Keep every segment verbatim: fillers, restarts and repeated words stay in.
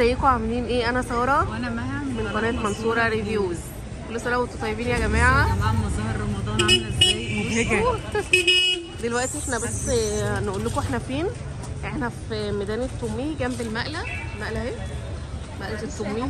ازيكم عاملين ايه؟ انا ساره وانا مها من قناه منصوره ريفيوز. كل سنه وانتم طيبين يا جماعه. يا جماعه مظاهر رمضان عامله ازاي؟ مبهجه. دلوقتي احنا بس نقول لكم احنا فين. احنا في ميدان التومي جنب المقله. المقله اهي، مقله التومي،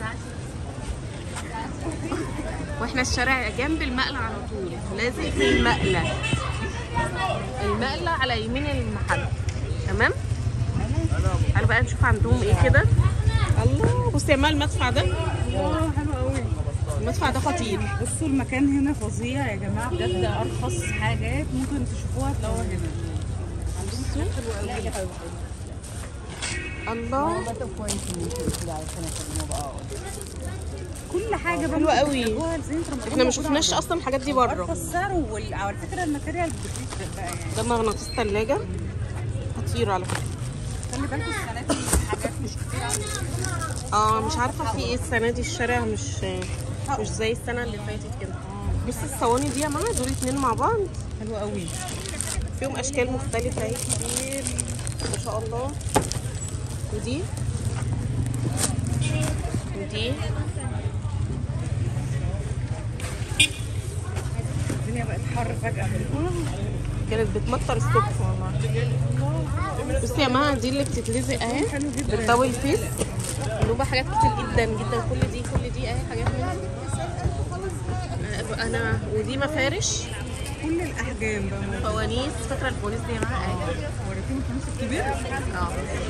واحنا الشارع جنب المقله على طول، لازق في المقله. المقله على يمين المحل، تمام؟ تعالوا بقى نشوف عندهم ايه كده. الله، بصي يا مال المدفع ده. الله حلو قوي. المدفع ده خطير. بصوا المكان هنا فظيع يا جماعه بجد، ارخص حاجات ممكن تشوفوها تلاقوها هنا. عندهم حاجات حلوه قوي. الله، كل حاجه حلوه قوي. احنا ما شفناش اصلا اصلا الحاجات دي بره. ارخص سعر، وعلى فكره الماتيريال بتفرق بقى يعني. ده مغناطيس ثلاجه خطير على فكره. خلي بالكوا السنه دي حاجات مش كتير. اه مش عارفه في ايه السنه دي، الشارع مش مش زي السنه اللي فاتت كده. بصي الصواني دي يا ماما، دول اتنين مع بعض حلوه قوي، فيهم اشكال مختلفه اهي كتير ما شاء الله. ودي ودي الدنيا بقت حر فجاه. كانت بتمطر الصبح والله. بصي يا ماما، دي اللي بتتلزق اهي، حلو جدا. الطاول فيس اللي بقى حاجات كتير جدا جدا. كل دي كل دي اهي حاجات منها. انا ودي مفارش كل الاحجام بقى. فوانيس، فاكره الفوانيس دي يا ماما اهي. وريتيهم الفانوس الكبير؟ اه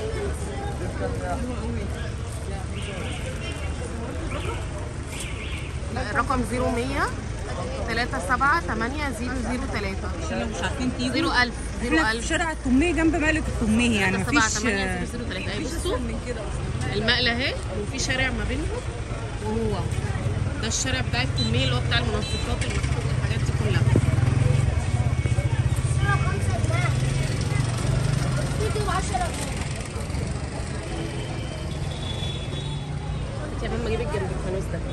الرقم صفر مية تلاتة سبعة تمانية صفر صفر تلاتة. عشان لو مش عارفين تيجوا. صفر ألف صفر احنا في ألف شارع التومية جنب مقلة التومية، يعني مفيش تمانية صفر صفر تلاتة. اهي بصوا من كده اصلا. المقله اهي، وفي شارع ما بينهم، وهو ده الشارع بتاع التومية اللي هو بتاع المنسقات المفتوحه الحاجات دي كلها. يا ماما جيبك جنب الفانوس ده.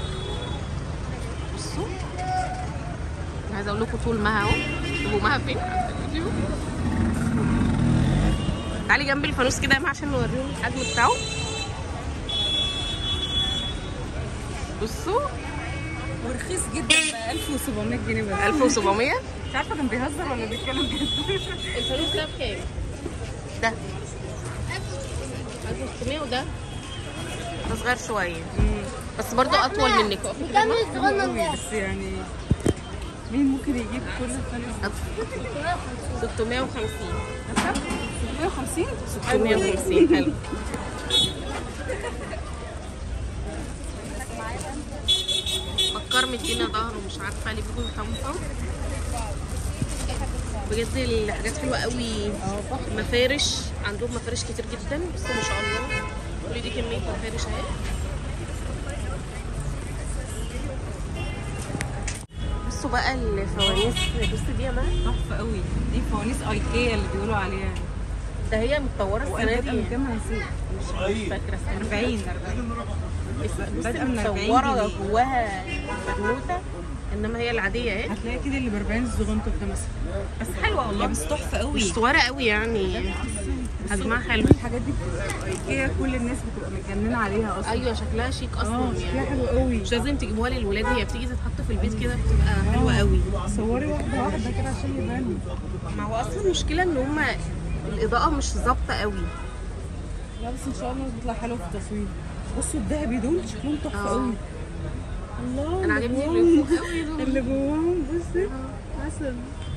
بصوا انا عايزه اقول لكم طول مها اهو. شوفوا مها فين على الفيديو. تعالي جنب الفانوس كده يا ماما عشان نوريهم الحجم بتاعه. بصوا ورخيص جدا بقى ألف وسبعمية جنيه بس. ألف وسبعمية. مش عارفه كان بيهزر ولا بيتكلم جد. الفانوس ده بكام؟ ده ألف وستمية، وده ده صغير شويه بس برضه اطول منك. بس يعني مين ممكن يجيب كل الفانوس؟ ستمية وخمسين. ستمية وخمسين؟ ستمية وخمسين حلو. فكر مدينا ظهره مش عارفه ليه بيكون خمسه. بجد الحاجات حلوه قوي. مفارش عندهم مفارش كتير جدا. بصوا ما شاء الله، كل دي كميه مفارش اهي. بصوا بقى الفوانيس. بصي دي يا مها تحفه قوي. دي فوانيس ايكيا اللي بيقولوا عليها. ده هي متطوره السنه دي. من كام هنسيب؟ مش فاكره السنه دي. أربعين أربعين. بصي متطوره جواها بنوته، انما هي العاديه اهي. هتلاقي كده اللي ب أربعين الزغنطه بخمسة. بس حلوه والله، بس تحفه قوي. مش صغيره قوي يعني، حجمها حلو. الحاجات دي بتبقى ايكيا، كل الناس بتبقى متجننه عليها اصلا. ايوه شكلها شيك اصلا. اه شكلها حلو قوي. مش لازم تجيبوها للولاد، هي بتيجي تتحط في البيت كده بتبقى حلوه قوي. صوري واحده واحده كده عشان يبان. ما هو اصلا المشكله ان هما الاضاءه مش ظابطه قوي. لا بس ان شاء الله بتطلع حلوه في التصوير. بصوا الذهبي دول شكلهم تحفه قوي. الله، انا عاجبني اللي فوق قوي دول. اللي جواهم بصي عسل.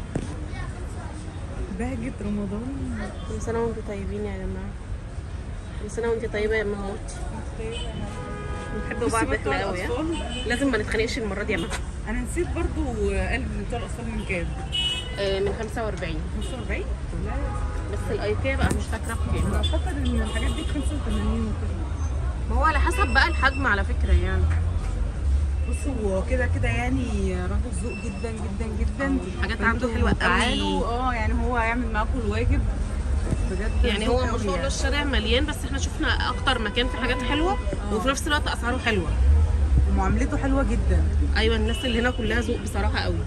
بهجة رمضان. كل سنه وانتم طيبين يا جماعه. كل سنه وانتم طيبه يا مهوتي. بنحب بعض احنا قوي. لازم ما نتخانقش المره دي يا مها. انا نسيت برضو قلب بتوع الاطفال من كام؟ آه من خمسة وأربعين. خمسة وأربعين؟ لا بس الايكيا بقى مش فاكره بكام. انا اعتقد ان الحاجات دي ب خمسة وتمانين وكده. ما هو على حسب بقى الحجم على فكره يعني. بصوا هو كده كده يعني راجل ذوق جدا جدا جدا. حاجات عنده حلوه قوي. تعالوا اه يعني هو هيعمل معاكم الواجب بجد. يعني هو ما شاء الله الشارع مليان، بس احنا شفنا اكتر مكان في حاجات حلوه أوه. وفي نفس الوقت اسعاره حلوه ومعاملته حلوه جدا. ايوه الناس اللي هنا كلها ذوق بصراحه قوي.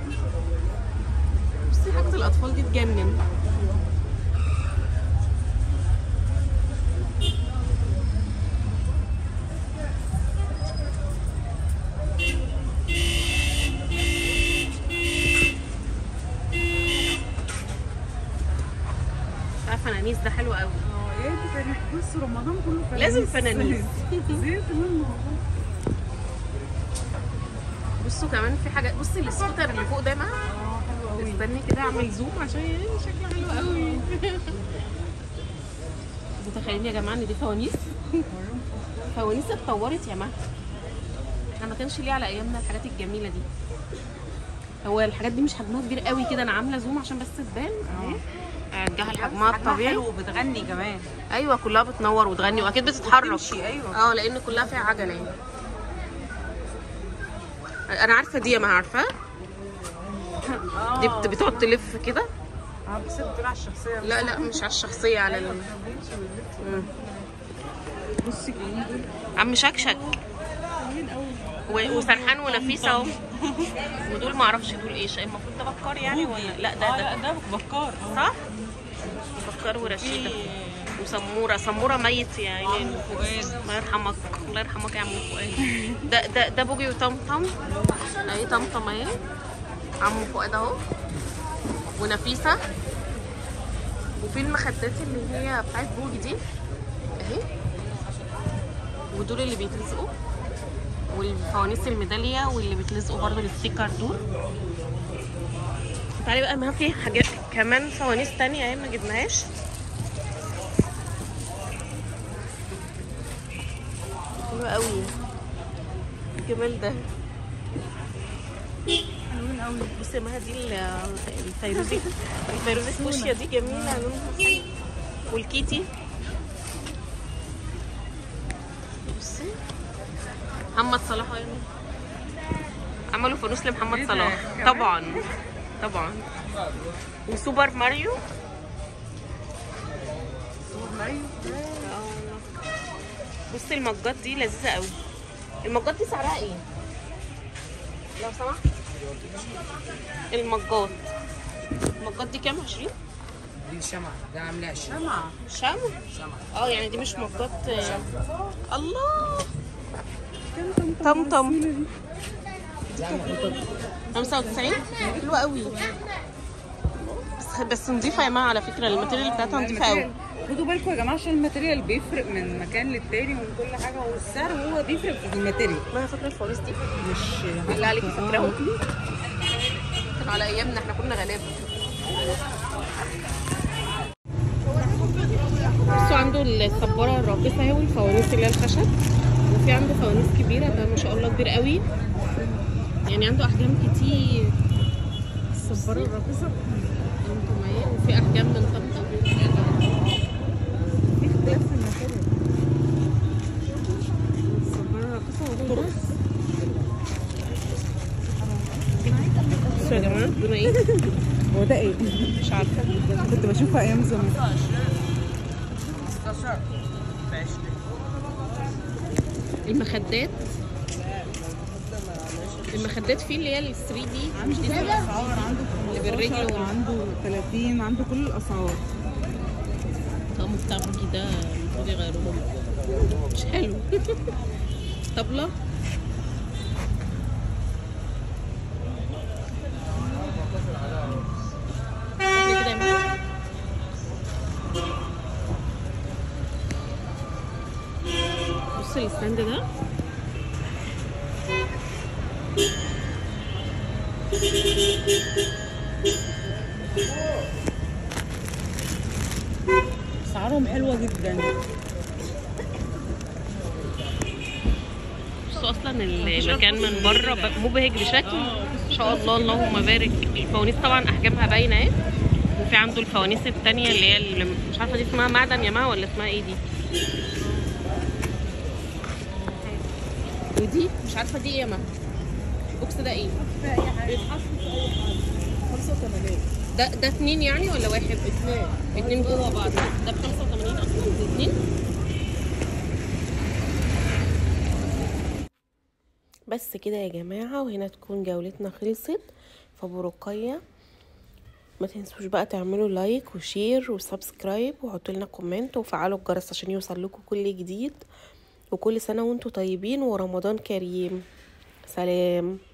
بصي حاجه الاطفال دي تجنن. الفوانيس ده حلو قوي. اه يا دي كانت بص رمضان كله فنانيس. لازم فنانيس. زهقت منه. بصوا كمان في حاجات، بصي السكوتر اللي فوق ده معاه. اه حلو قوي. استني كده اعمل زوم عشان شكله حلو قوي. متخيلين يا جماعه ان دي فوانيس؟ فوانيس اتطورت يا مها. احنا ما كانش ليه على ايامنا الحاجات الجميله دي. هو الحاجات دي مش حجمها كبير قوي كده، انا عامله زوم عشان بس تبان اهي. ارجعها لحجمها الطبيعي. وبتغني كمان. ايوه كلها بتنور وتغني واكيد بتتحرك. بتمشي ايوه. اه لان كلها فيها عجله يعني. انا عارفه دي، ما عارفه دي بت- بتقعد تلف كده. اه بس بتقول على الشخصيه. لا لا مش على الشخصيه، على ال... مم. بصي كمان دول عم شكشك حلوين قوي. و- وسرحان ونفيسه اهو. ودول ما اعرفش دول ايش، المفروض ده بكار يعني ولا لا؟ ده ده ده بكار صح؟ بكار ورشيده وسموره. سموره ميت يا عيني. فؤاد. الله يرحمك، الله يرحمك يا عم فؤاد. ده ده ده بوجي وطمطم اهي. طمطم اهي، عم فؤاد اهو، ونفيسه. وفي المخدات اللي هي بتاعت بوجي دي اهي. ودول اللي بيتلزقوا، والفوانيس الميداليه واللي بيتلزقوا برضو الستيكر دول. تعالي بقى، ما في حاجات كمان فوانيس تانية اهي ما جبناهاش. حلوة قوي الجمال ده. حلوين قوي. بصي يا مها دي ال- الفيروزي، الفيروزي الفوشيا دي جميلة لونها حلو. والكيتي بصي محمد صلاح اهي. عملوا فانوس لمحمد إيه ده؟ صلاح كمان؟ طبعا طبعا. وسوبر ماريو. سوبر ماريو. اه والله. بصي المجات دي لذيذة قوي. المجات دي سعرها ايه؟ لو سمحت. المجات المجات دي كام؟ عشرين؟ دي شمعة، ده عاملة عشرين. شمعة. شمع؟ شمعة. اه يعني دي مش مجات. الله. كام طمطم ده محطوطة خمسة وتسعين. حلوة قوي. بس بس نضيفة يا جماعة على فكرة، الماتيريال بتاعتها نضيفة قوي. خدوا بالكم يا جماعه عشان الماتيريال بيفرق من مكان للتاني ومن كل حاجه، والسعر هو بيفرق في الماتيريال. ما فاكرة الفوانيس دي؟ مش بالله عليكي فاكراهم؟ كانوا على ايامنا احنا كنا غلابة. بصوا عنده الصبارة الراقصة اهي، والفوانيس اللي هي الخشب. وفي عنده فوانيس كبيرة، ده ما شاء الله كبير قوي يعني، عنده احجام كتير. الصباره الراقصه. طمطم اهي، وفي احجام من طمطم. في اختلاف في الماتيريال. الصباره الراقصه والطرق. بصوا يا جماعة دول ايه؟ هو ده ايه؟ مش عارفة. كنت بشوفها ايام زمان. ستاشر ب عشرين. المخدات المخدات فيه اللي هي ال ثري دي، مش دي عنده الاسعار، عنده اللي بالرجل خمستاشر وال- وعنده ثلاثين، عنده كل الاسعار. طقم بتاع بوجي ده المفروض يغيروه، مش حلو. طبلة شكل كده يا ماما. بص الستاند ده اسعارهم حلوه جدا. بصوا اصلا المكان من بره ب- مبهج بشكل ما شاء الله، اللهم بارك. الفوانيس طبعا احجامها باينه اهي. وفي عنده الفوانيس التانية اللي هي اللي مش عارفه دي اسمها معدن يا ماما ولا اسمها ايه دي. ودي مش عارفه دي ايه يا ماما. البوكس ده ايه؟ في اي حاجه بيتحط في اي حاجه. خمسة وثمانين. ده ده اتنين يعني ولا واحد؟ اتنين. اتنين جوه بعض. ده ب خمسة وتمانين اصلا اتنين. بس كده يا جماعه، وهنا تكون جولتنا خلصت في ابو رقية. ما تنسوش بقى تعملوا لايك وشير وسبسكرايب، وحطوا لنا كومنت وفعلوا الجرس عشان يوصل لكم كل جديد. وكل سنه وانتم طيبين ورمضان كريم. سلام.